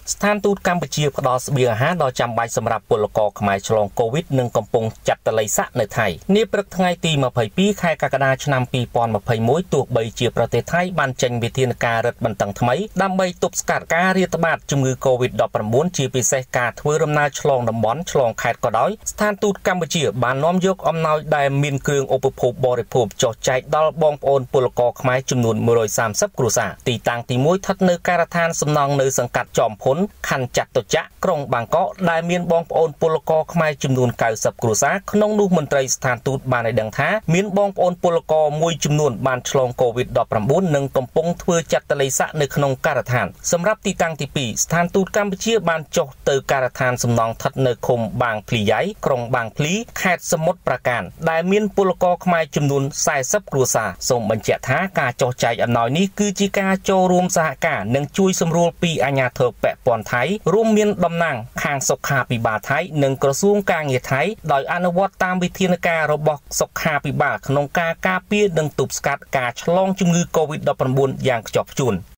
ស្ថានទូតកម្ពុជាផ្ដល់ស្បៀងអាហារដ៏ចាំបាច់សម្រាប់ពលករខ្មែរឆ្លងកូវីដនិងកំពុងចាត់តល័យស័កនៅថៃនាព្រឹកថ្ងៃទី22ខែកក្កដាឆ្នាំ2021ទោះបីជាប្រទេសថៃបានចេញវិធានការរឹតបន្តឹងថ្មីដើម្បីទប់ស្កាត់ការរាតត្បាតជំងឺ COVID-19 ជាពិសេសការធ្វើដំណើរឆ្លងតំបន់ឆ្លងខេត្តក៏ដោយស្ថានទូតកម្ពុជាបាននាំយកអំណោយដែលមានគ្រឿងឧបភោគបរិភោគចុះចែកដល់បងប្អូនពលករខ្មែរចំនួន130គ្រួសារទីតាំងទី1ស្ថិតនៅការដ្ឋានសំណង់នៅសង្កាត់ចំភុនខណ្ឌចតុចក្រក្រុងបាងកកដែលមានបងប្អូនពលករខ្មែរចំនួន90គ្រួសារក្នុងនោះមន្ត្រីស្ថានទូតបានឲ្យដឹងថាមានបងប្អូនពលករមួយចំនួនបានឆ្លង COVID-19 និងកំពុងធ្វើចាត់តល័យស័កនៅក្នុងការដ្ឋានសម្រាប់ទីតាំងទី2ស្ថានទូតកម្ពុជាបានចុះទៅការដ្ឋានសំណង់ស្ថិតនៅឃុំបាងភ្លីយ៉ៃក្រុងបាងភ្លីខេត្តសមុទ្រប្រាកានដែលមានពលករខ្មែរចំនួន40គ្រួសារសូមបញ្ជាក់ថាការចុះចែកអំណោយនេះគឺជាការចូលរួមសហការនិងជួយសម្រួលពីអាជ្ញាធរពាក់ព័ន្ធថៃរួមមានតំណាងខាងសុខាភិបាលថៃនិងក្រសួងការងារថៃដោយអនុវត្តតាមវិធានការរបស់សុខាភិបាលក្នុងការការពារនិងទប់ស្កាត់ការឆ្លងជំងឺ COVID-19 យ៉ាងខ្ជាប់ខ្ជួន